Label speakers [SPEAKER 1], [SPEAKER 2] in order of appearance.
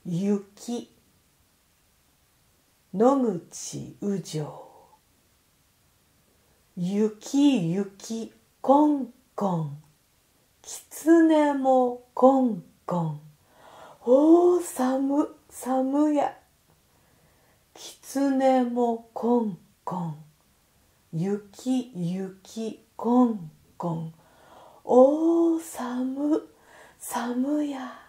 [SPEAKER 1] 雪、野口雨情。雪雪コンコン、狐もコンコン。おー寒寒や。狐もコンコン、雪雪コンコン。おー寒寒や。